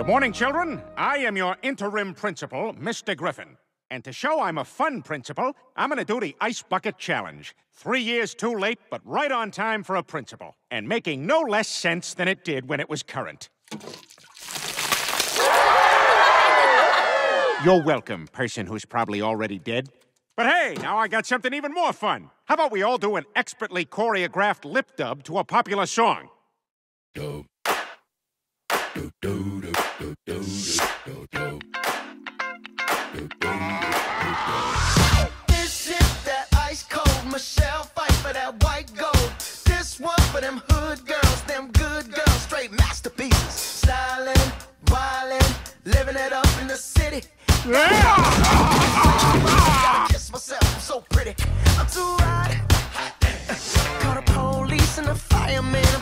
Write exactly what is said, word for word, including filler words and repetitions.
Good morning, children. I am your interim principal, Mister Griffin. And to show I'm a fun principal, I'm gonna do the Ice Bucket Challenge. Three years too late, but right on time for a principal. And making no less sense than it did when it was current. You're welcome, person who's probably already dead. But hey, now I got something even more fun. How about we all do an expertly choreographed lip dub to a popular song? Dub. Do, do, do, do, do, do, do. This is that ice cold Michelle fight for that white gold. This one for them hood girls, them good girls, straight masterpieces. Styling, wildin', living it up in the city. Yeah!